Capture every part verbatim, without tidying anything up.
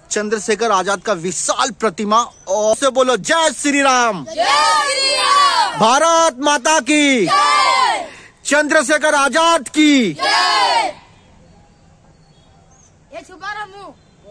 चंद्रशेखर आजाद का विशाल प्रतिमा। और से बोलो जय श्री राम, जय श्री राम, भारत माता की जय, चंद्रशेखर आजाद की जय। ये छुपा रहा मुंह।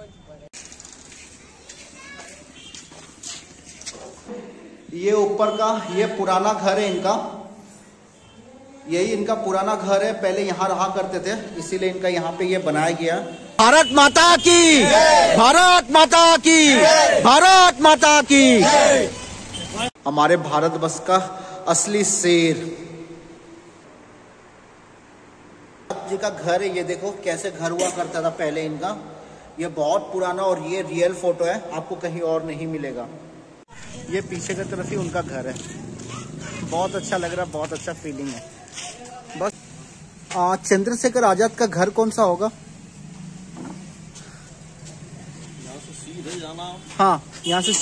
ये ऊपर का ये पुराना घर है इनका, यही इनका पुराना घर है। पहले यहाँ रहा करते थे, इसीलिए इनका यहाँ पे ये बनाया गया। भारत माता की, भारत माता की, भारत माता की। हमारे भारत वर्ष का असली शेर जी का घर है। ये देखो कैसे घर हुआ करता था पहले इनका। ये बहुत पुराना और ये रियल फोटो है, आपको कहीं और नहीं मिलेगा। ये पीछे की तरफ ही उनका घर है। बहुत अच्छा लग रहा है, बहुत अच्छा फीलिंग है। बस आ, चंद्रशेखर आजाद का घर कौन सा होगा? यहाँ से सीधे जाना। हाँ, यहाँ से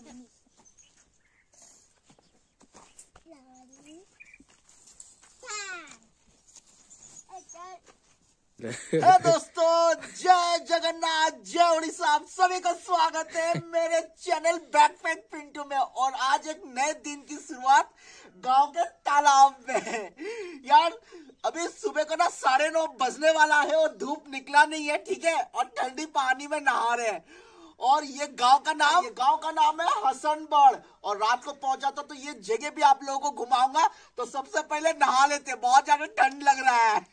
है दोस्तों, जय जगन्नाथ, जय उड़ीसा। आप सभी का स्वागत है मेरे चैनल बैकपैक पिंटू में। और आज एक नए दिन की शुरुआत गांव के तालाब में। यार अभी सुबह को ना साढ़े नौ बजने वाला है और धूप निकला नहीं है, ठीक है, और ठंडी पानी में नहा रहे हैं। और ये गांव का नाम ये गांव का नाम है हसनगढ़। और रात को पहुंचा था तो ये जगह भी आप लोगों को घुमाऊंगा। तो सबसे पहले नहा लेते, बहुत ज्यादा ठंड लग रहा है,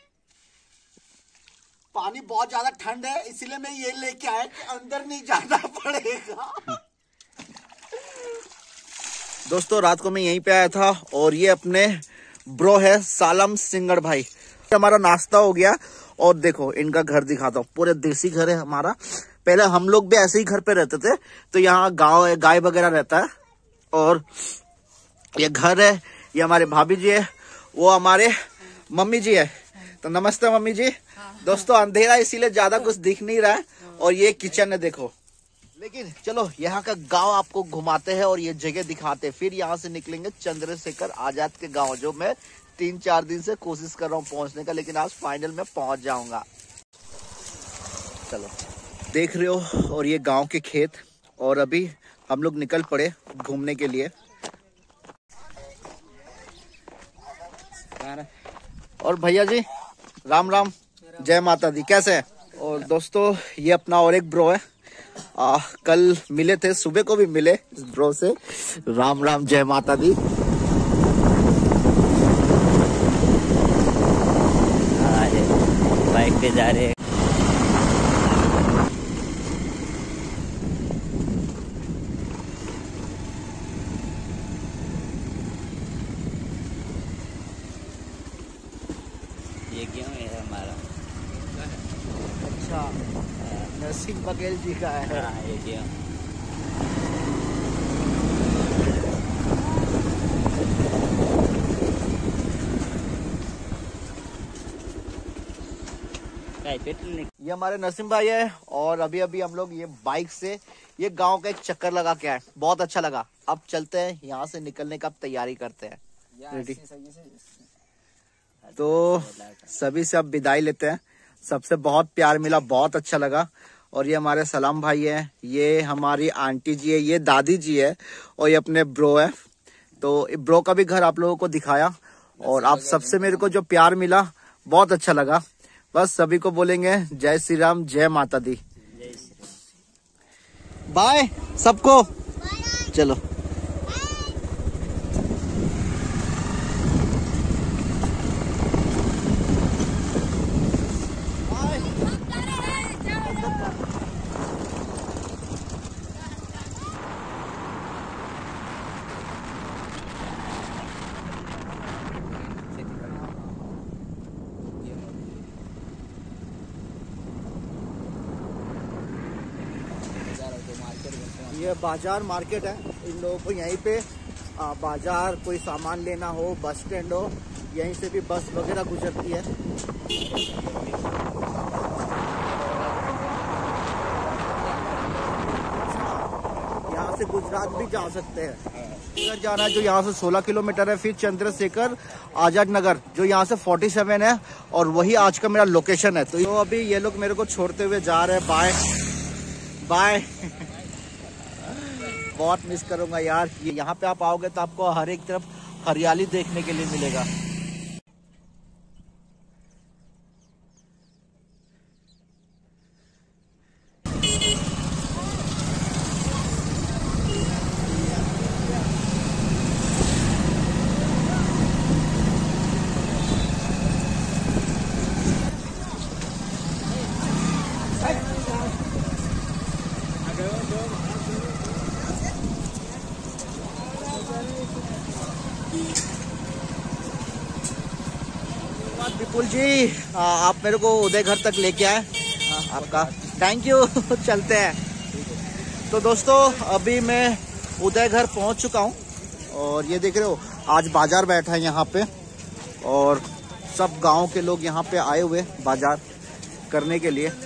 पानी बहुत ज्यादा ठंड है, इसीलिए मैं ये लेके आया कि अंदर नहीं जाना पड़ेगा। दोस्तों रात को मैं यहीं पे आया था और ये अपने ब्रो है सालम सिंगड़ भाई। हमारा नाश्ता हो गया और देखो इनका घर दिखाता हूँ। पूरे देसी घर है हमारा। पहले हम लोग भी ऐसे ही घर पे रहते थे, तो यहाँ गाँव है, गाय वगैरह रहता है। और ये घर है, ये हमारे भाभी जी है, वो हमारे मम्मी जी है। तो नमस्ते मम्मी जी। दोस्तों अंधेरा इसीलिए ज्यादा कुछ दिख नहीं रहा है। और ये किचन है देखो। लेकिन चलो यहाँ का गांव आपको घुमाते हैं और ये जगह दिखाते हैं। फिर यहाँ से निकलेंगे चंद्रशेखर आजाद के गांव, जो मैं तीन चार दिन से कोशिश कर रहा हूँ पहुँचने का, लेकिन आज फाइनल में पहुँच जाऊंगा। चलो देख रहे हो, और ये गाँव के खेत। और अभी हम लोग निकल पड़े घूमने के लिए। और भैया जी राम राम, जय माता दी, कैसे है? और दोस्तों ये अपना और एक ब्रो है, आ, कल मिले थे, सुबह को भी मिले इस ब्रो से। राम राम, जय माता दी। बाइक पे जा रहे हैं। ये क्यों है हमारा? अच्छा, नरसिंह बघेल जी का है। हाँ, ये क्यों? ये हमारे नरसिंह भाई है। और अभी अभी हम लोग ये बाइक से ये गांव का एक चक्कर लगा के आए, बहुत अच्छा लगा। अब चलते हैं यहाँ से निकलने का, तैयारी करते हैं। रेडी? तो सभी से अब विदाई लेते हैं। सबसे बहुत प्यार मिला, बहुत अच्छा लगा। और ये हमारे सलाम भाई है, ये हमारी आंटी जी है, ये दादी जी है, और ये अपने ब्रो है। तो ब्रो का भी घर आप लोगों को दिखाया। और आप सबसे मेरे को जो प्यार मिला, बहुत अच्छा लगा। बस सभी को बोलेंगे जय श्री राम, जय माता दी। बाय सबको, चलो। ये बाजार मार्केट है। इन लोगों को यहीं पे आ, बाजार, कोई सामान लेना हो, बस स्टैंड हो, यहीं से भी बस वगैरह गुजरती है। यहाँ से गुजरात भी जा सकते हैं। इधर जाना है जो यहाँ से सोलह किलोमीटर है। फिर चंद्रशेखर आजाद नगर जो यहाँ से सैंतालीस है, और वही आज का मेरा लोकेशन है। तो अभी ये लोग मेरे को छोड़ते हुए जा रहे हैं। Bye bye. बहुत मिस करूंगा यार। ये यहाँ पे आप आओगे तो आपको हर एक तरफ हरियाली देखने के लिए मिलेगा। विपुल जी, आ, आप मेरे को उदय घर तक लेके आए, आपका थैंक यू। चलते हैं। तो दोस्तों अभी मैं उदय घर पहुंच चुका हूं और ये देख रहे हो आज बाजार बैठा है यहाँ पे और सब गांव के लोग यहाँ पे आए हुए बाजार करने के लिए।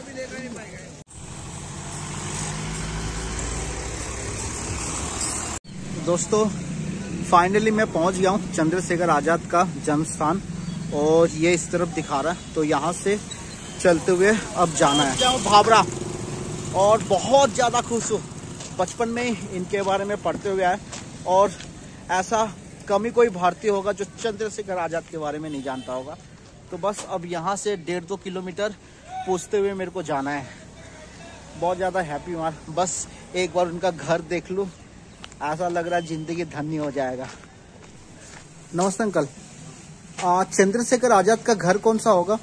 दोस्तों फाइनली मैं पहुंच गया हूँ चंद्रशेखर आजाद का जन्म स्थान और ये इस तरफ दिखा रहा है, तो यहाँ से चलते हुए अब जाना है भावरा। और बहुत ज़्यादा खुश हूँ, बचपन में ही इनके बारे में पढ़ते हुए आए और ऐसा कम ही कोई भारतीय होगा जो चंद्रशेखर आजाद के बारे में नहीं जानता होगा। तो बस अब यहाँ से डेढ़ दो किलोमीटर पूछते हुए मेरे को जाना है। बहुत ज़्यादा हैप्पी हूँ, बस एक बार उनका घर देख लूँ, ऐसा लग रहा है जिंदगी धन्य हो जाएगा। नमस्ते अंकल, चंद्रशेखर आजाद का घर कौन सा होगा?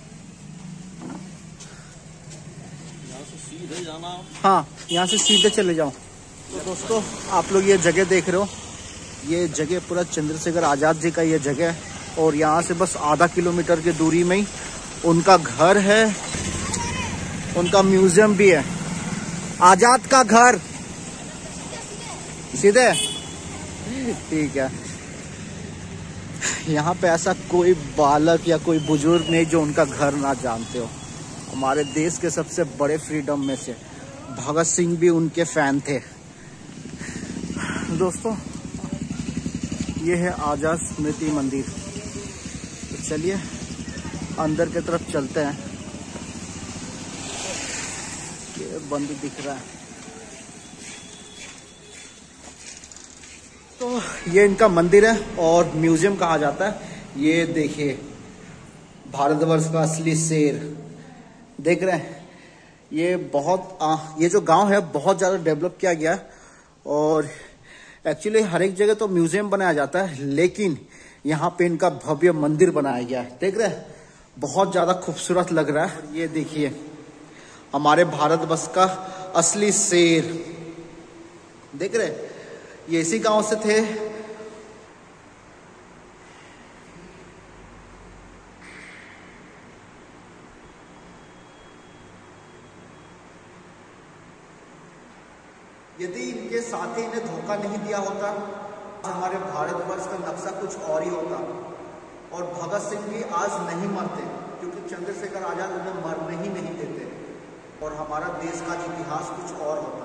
यहाँ से सीधे जाना। हाँ, यहाँ से सीधे चले जाओ। तो दोस्तों आप लोग ये जगह देख रहे हो, ये जगह पूरा चंद्रशेखर आजाद जी का ये जगह है और यहाँ से बस आधा किलोमीटर की दूरी में ही उनका घर है, उनका म्यूजियम भी है। आजाद का घर सीधे, ठीक है। यहाँ पे ऐसा कोई बालक या कोई बुजुर्ग नहीं जो उनका घर ना जानते हो। हमारे देश के सबसे बड़े फ्रीडम में से भगत सिंह भी उनके फैन थे। दोस्तों ये है आजाद स्मृति मंदिर। तो चलिए अंदर की तरफ चलते हैं। ये बंद दिख रहा है। तो ये इनका मंदिर है और म्यूजियम कहा जाता है। ये देखिए भारतवर्ष का असली शेर देख रहे हैं। ये बहुत आ, ये जो गांव है बहुत ज़्यादा डेवलप किया गया है और एक्चुअली हर एक जगह तो म्यूजियम बनाया जाता है, लेकिन यहाँ पे इनका भव्य मंदिर बनाया गया है। देख रहे हैं, बहुत ज़्यादा खूबसूरत लग रहा है। ये देखिए हमारे भारतवर्ष का असली शेर, देख रहे हैं, ये इसी गांव से थे। यदि इनके साथी इन्हें धोखा नहीं दिया होता, हमारे भारतवर्ष का नक्शा कुछ और ही होता और भगत सिंह भी आज नहीं मरते, क्योंकि चंद्रशेखर आजाद उन्हें मरने ही नहीं देते और हमारा देश का इतिहास कुछ और होता।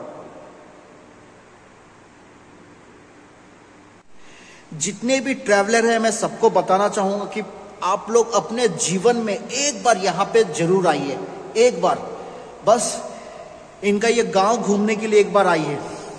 जितने भी ट्रैवलर हैं मैं सबको बताना चाहूंगा कि आप लोग अपने जीवन में एक बार यहाँ पे जरूर आइए, एक बार बस इनका ये गांव घूमने के लिए एक बार आइए।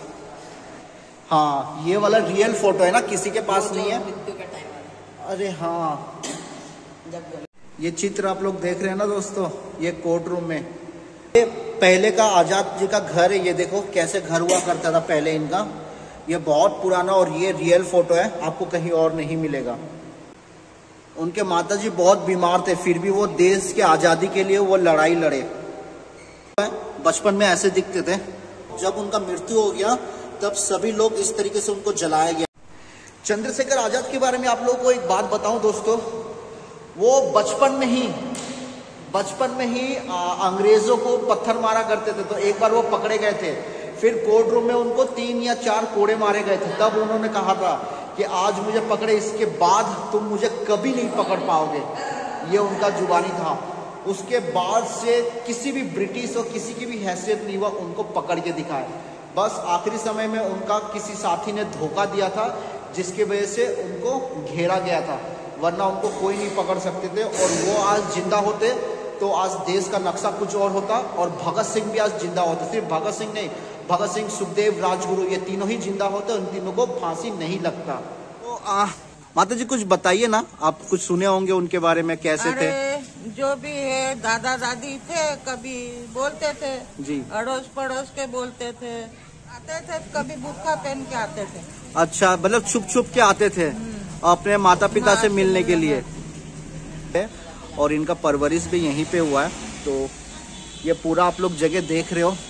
हाँ, ये वाला रियल फोटो है ना, किसी के पास नहीं है। अरे हाँ, ये चित्र आप लोग देख रहे हैं ना दोस्तों, ये कोर्ट रूम में ये पहले का आजाद जी का घर है। ये देखो कैसे घर हुआ करता था पहले इनका। ये बहुत पुराना और ये रियल फोटो है, आपको कहीं और नहीं मिलेगा। उनके माताजी बहुत बीमार थे, फिर भी वो देश के आज़ादी के लिए वो लड़ाई लड़े। बचपन में ऐसे दिखते थे। जब उनका मृत्यु हो गया तब सभी लोग इस तरीके से उनको जलाया गया। चंद्रशेखर आजाद के बारे में आप लोगों को एक बात बताऊं दोस्तों, वो बचपन में ही बचपन में ही अंग्रेजों को पत्थर मारा करते थे। तो एक बार वो पकड़े गए थे, फिर कोर्ट रूम में उनको तीन या चार कोड़े मारे गए थे। तब उन्होंने कहा था कि आज मुझे पकड़े, इसके बाद तुम मुझे कभी नहीं पकड़ पाओगे। ये उनका जुबानी था। उसके बाद से किसी भी ब्रिटिश और किसी की भी हैसियत नहीं हुआ उनको पकड़ के दिखाए। बस आखिरी समय में उनका किसी साथी ने धोखा दिया था, जिसकी वजह से उनको घेरा गया था, वरना उनको कोई नहीं पकड़ सकते थे। और वो आज जिंदा होते तो आज देश का नक्शा कुछ और होता और भगत सिंह भी आज जिंदा होते। सिर्फ भगत सिंह नहीं, भगत सिंह, सुखदेव, राजगुरु, ये तीनों ही जिंदा होते, उन तीनों को फांसी नहीं लगता। तो आ, माता जी कुछ बताइए ना, आप कुछ सुने होंगे उनके बारे में, कैसे थे? जो भी है, दादा दादी थे, कभी बोलते थे जी, अड़ोस पड़ोस के बोलते थे, आते थे कभी बुक्का पहन के आते थे। अच्छा, मतलब छुप छुप के आते थे अपने माता पिता से मिलने के लिए। और इनका परवरिश भी यहीं पे हुआ है। तो ये पूरा आप लोग जगह देख रहे हो,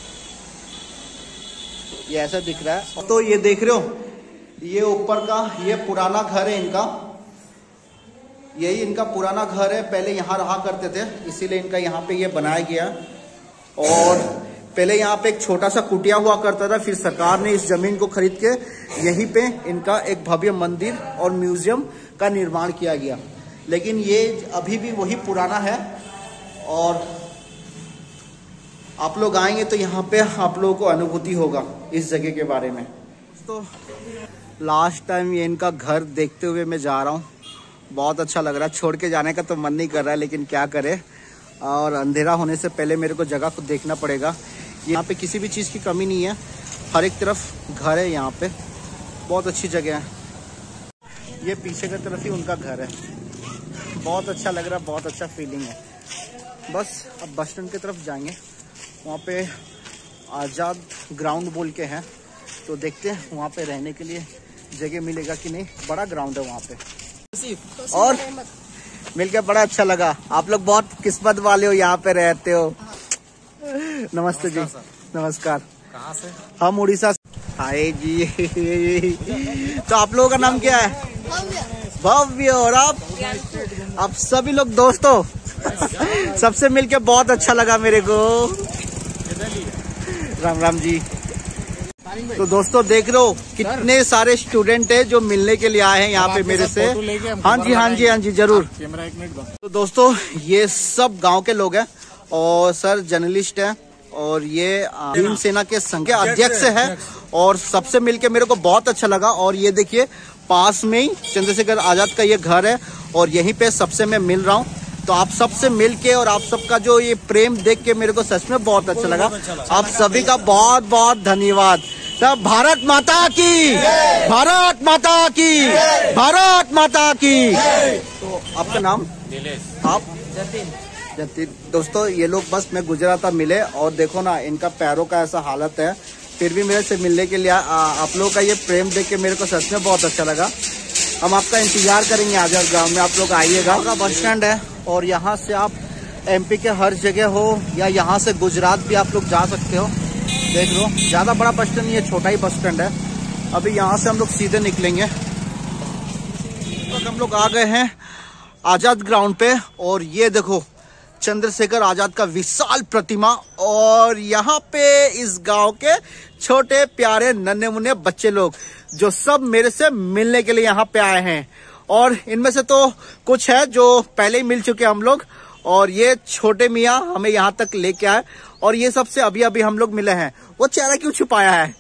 ये ऐसा दिख रहा है। तो ये देख रहे हो, ये ऊपर का ये पुराना घर है इनका, यही इनका पुराना घर है। पहले यहाँ रहा करते थे, इसीलिए इनका यहाँ पे ये बनाया गया। और पहले यहाँ पे एक छोटा सा कुटिया हुआ करता था, फिर सरकार ने इस जमीन को खरीद के यहीं पे इनका एक भव्य मंदिर और म्यूजियम का निर्माण किया गया। लेकिन ये अभी भी वही पुराना है। और आप लोग आएंगे तो यहाँ पे आप लोगों को अनुभूति होगा इस जगह के बारे में। तो लास्ट टाइम ये इनका घर देखते हुए मैं जा रहा हूँ, बहुत अच्छा लग रहा है। छोड़ के जाने का तो मन नहीं कर रहा है, लेकिन क्या करे, और अंधेरा होने से पहले मेरे को जगह को देखना पड़ेगा। यहाँ पे किसी भी चीज़ की कमी नहीं है, हर एक तरफ घर है यहाँ पे, बहुत अच्छी जगह है। ये पीछे की तरफ ही उनका घर है, बहुत अच्छा लग रहा है, बहुत अच्छा फीलिंग है। बस अब बस स्टैंड की तरफ जाएंगे, वहाँ पे आज़ाद ग्राउंड बोल के हैं, तो देखते हैं वहाँ पे रहने के लिए जगह मिलेगा कि नहीं। बड़ा ग्राउंड है वहाँ पे, और मिलकर बड़ा अच्छा लगा। आप लोग बहुत किस्मत वाले हो, यहाँ पे रहते हो। नमस्ते जी, नमस्कार। कहाँ से? हम उड़ीसा से। हाय जी। तो आप लोगों का नाम क्या है? भव्य। और आप? आप सभी लोग दोस्तों। सबसे मिलके बहुत अच्छा लगा मेरे को। राम राम जी। तो दोस्तों देख रहे हो कितने सारे स्टूडेंट हैं जो मिलने के लिए आए हैं यहाँ पे मेरे से। हाँ जी, हाँ जी, हाँ जी, जरूर। कैमरा एक मिनट दो। तो दोस्तों ये सब गांव के लोग हैं, और सर जर्नलिस्ट हैं, और ये भीम सेना के संघ के अध्यक्ष है। और सबसे मिलके मेरे को बहुत अच्छा लगा। और ये देखिए पास में ही चंद्रशेखर आजाद का ये घर है, और यहीं पे सबसे मैं मिल रहा हूँ। तो आप सबसे मिलके और आप सबका जो ये प्रेम देख के मेरे को सच में बहुत अच्छा लगा। आप सभी का बहुत बहुत धन्यवाद। सब भारत माता की, भारत माता की, भारत माता की। तो आपका नाम? आप? जतिन। जतिन। दोस्तों ये लोग बस मैं गुजराता मिले, और देखो ना इनका पैरों का ऐसा हालत है, फिर भी मेरे से मिलने के लिए आ, आप लोगों का ये प्रेम देख के मेरे को सच में बहुत अच्छा लगा। हम आपका इंतजार करेंगे आजाद गांव में, आप लोग आइएगा। का बस स्टैंड है, और यहाँ से आप एमपी के हर जगह हो, या यहाँ से गुजरात भी आप लोग जा सकते हो। देख लो, ज्यादा बड़ा बस स्टैंड नहीं है, छोटा ही बस स्टैंड है। अभी यहाँ से हम लोग सीधे निकलेंगे। तो हम लोग आ गए हैं आजाद ग्राउंड पे, और ये देखो चंद्रशेखर आजाद का विशाल प्रतिमा। और यहाँ पे इस गांव के छोटे प्यारे नन्हे मुन्ने बच्चे लोग जो सब मेरे से मिलने के लिए यहाँ पे आए हैं। और इनमें से तो कुछ है जो पहले ही मिल चुके हम लोग, और ये छोटे मियाँ हमें यहाँ तक लेके आए, और ये सबसे अभी अभी हम लोग मिले हैं। वो चेहरा क्यों छुपाया है?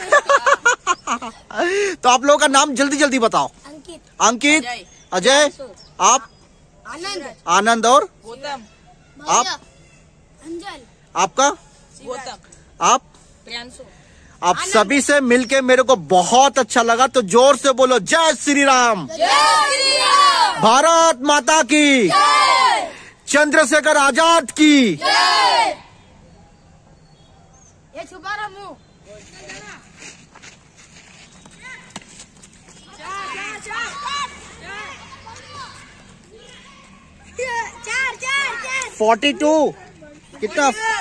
तो आप लोगों का नाम जल्दी जल्दी बताओ। अंकित, अंकित, अजय, आप? आनंद, आनंद। और गौतम, आप? अंजल, आपका? गौतम, आप? प्रियांशु। आप सभी से मिलके मेरे को बहुत अच्छा लगा। तो जोर से बोलो जय श्री राम, जय श्री राम, भारत माता की, जय, चंद्रशेखर आजाद की। जय। ये छुपा रहा मुंह। फोर्टी टू कितना?